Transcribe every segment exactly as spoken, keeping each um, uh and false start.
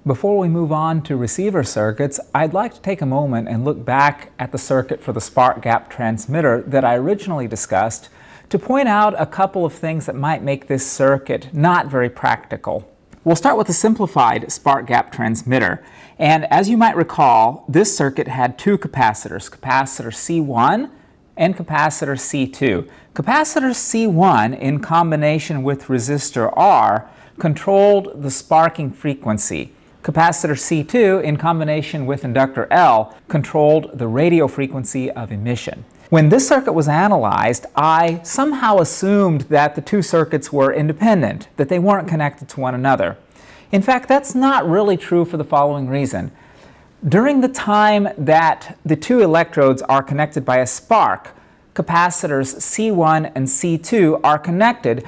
Before we move on to receiver circuits, I'd like to take a moment and look back at the circuit for the spark gap transmitter that I originally discussed to point out a couple of things that might make this circuit not very practical. We'll start with the simplified spark gap transmitter. And as you might recall, this circuit had two capacitors, capacitor C one and capacitor C two. Capacitor C one in combination with resistor R controlled the sparking frequency. Capacitor C two in combination with inductor L controlled the radio frequency of emission. When this circuit was analyzed, I somehow assumed that the two circuits were independent, that they weren't connected to one another. In fact, that's not really true for the following reason. During the time that the two electrodes are connected by a spark, capacitors C one and C two are connected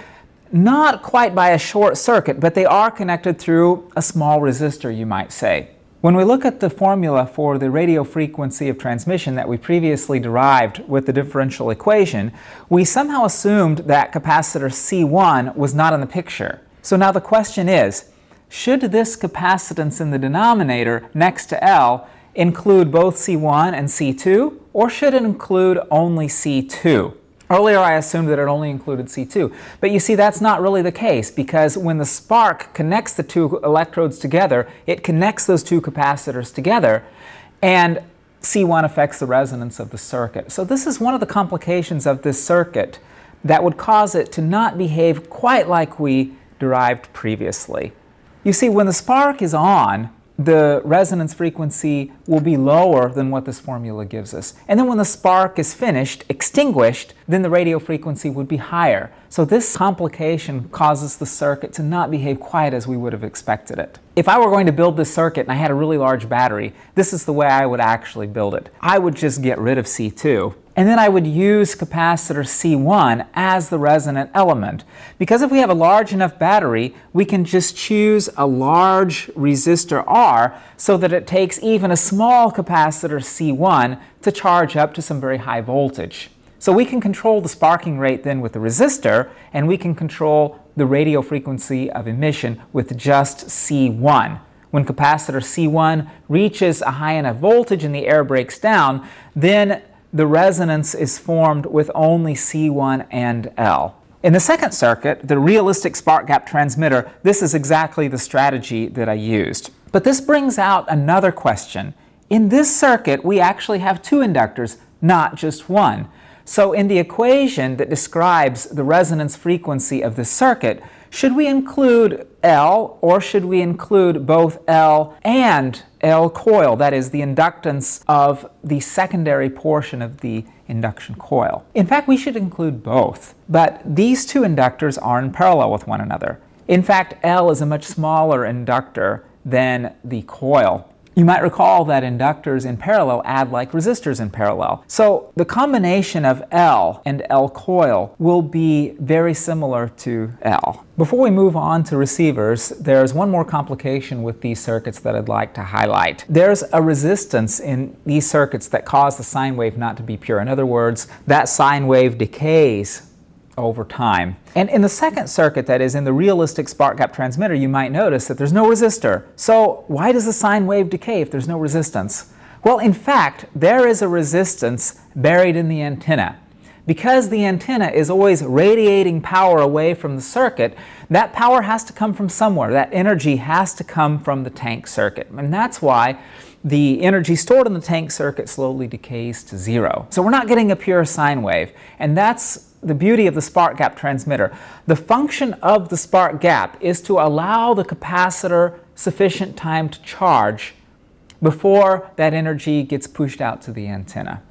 not quite by a short circuit, but they are connected through a small resistor, you might say. When we look at the formula for the radio frequency of transmission that we previously derived with the differential equation, we somehow assumed that capacitor C one was not in the picture. So now the question is, should this capacitance in the denominator next to L include both C one and C two, or should it include only C two? Earlier I assumed that it only included C two, but you see that's not really the case, because when the spark connects the two electrodes together, it connects those two capacitors together, and C one affects the resonance of the circuit. So this is one of the complications of this circuit that would cause it to not behave quite like we derived previously. You see, when the spark is on, the resonance frequency will be lower than what this formula gives us. And then when the spark is finished, extinguished, then the radio frequency would be higher. So this complication causes the circuit to not behave quite as we would have expected it. If I were going to build this circuit and I had a really large battery, this is the way I would actually build it. I would just get rid of C two. And then I would use capacitor C one as the resonant element. Because if we have a large enough battery, we can just choose a large resistor R so that it takes even a small capacitor C one to charge up to some very high voltage. So we can control the sparking rate then with the resistor, and we can control the radio frequency of emission with just C one. When capacitor C one reaches a high enough voltage and the air breaks down, then the resonance is formed with only C one and L. In the second circuit, the realistic spark gap transmitter, this is exactly the strategy that I used. But this brings out another question. In this circuit, we actually have two inductors, not just one. So in the equation that describes the resonance frequency of this circuit, should we include L, or should we include both L and L coil, that is the inductance of the secondary portion of the induction coil? In fact, we should include both, but these two inductors are in parallel with one another. In fact, L is a much smaller inductor than the coil. You might recall that inductors in parallel add like resistors in parallel. So the combination of L and L coil will be very similar to L. Before we move on to receivers, there's one more complication with these circuits that I'd like to highlight. There's a resistance in these circuits that cause the sine wave not to be pure. In other words, that sine wave decays over time. And in the second circuit, that is in the realistic spark gap transmitter, you might notice that there's no resistor. So why does the sine wave decay if there's no resistance? Well, in fact, there is a resistance buried in the antenna. Because the antenna is always radiating power away from the circuit, that power has to come from somewhere. That energy has to come from the tank circuit. And that's why the energy stored in the tank circuit slowly decays to zero. So we're not getting a pure sine wave. And that's the beauty of the spark gap transmitter. The function of the spark gap is to allow the capacitor sufficient time to charge before that energy gets pushed out to the antenna.